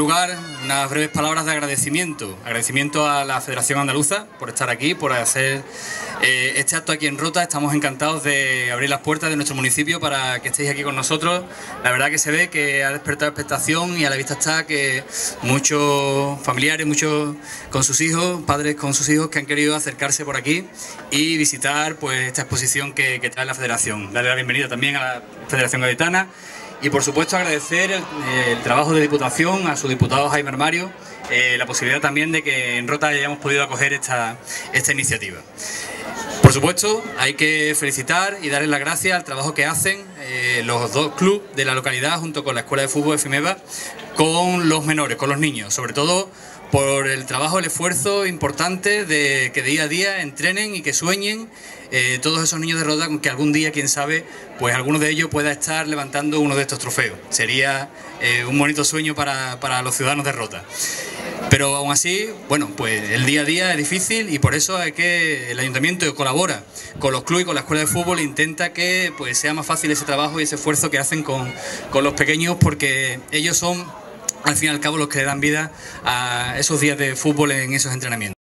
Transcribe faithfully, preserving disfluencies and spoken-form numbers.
lugar, unas breves palabras de agradecimiento. Agradecimiento a la Federación Andaluza por estar aquí, por hacer eh, este acto aquí en Rota. Estamos encantados de abrir las puertas de nuestro municipio para que estéis aquí con nosotros. La verdad que se ve que ha despertado expectación y a la vista está que muchos familiares, muchos con sus hijos, padres con sus hijos que han querido acercarse por aquí y visitar pues esta exposición que, que trae la Federación. Darle la bienvenida también a la Federación Gaditana. Y por supuesto agradecer el, el trabajo de Diputación, a su diputado Jaime Armario, eh, la posibilidad también de que en Rota hayamos podido acoger esta, esta iniciativa. Por supuesto hay que felicitar y darles las gracias al trabajo que hacen eh, los dos clubes de la localidad junto con la Escuela de Fútbol de Fimeva con los menores, con los niños, sobre todo por el trabajo, el esfuerzo importante de que día a día entrenen y que sueñen eh, todos esos niños de Rota con que algún día, quién sabe, pues alguno de ellos pueda estar levantando uno de estos trofeos. Sería eh, un bonito sueño para, para los ciudadanos de Rota. Pero aún así, bueno, pues el día a día es difícil y por eso hay que el ayuntamiento colabora con los clubes y con la escuela de fútbol e intenta que pues sea más fácil ese trabajo y ese esfuerzo que hacen con, con los pequeños, porque ellos son al fin y al cabo los que le dan vida a esos días de fútbol en esos entrenamientos.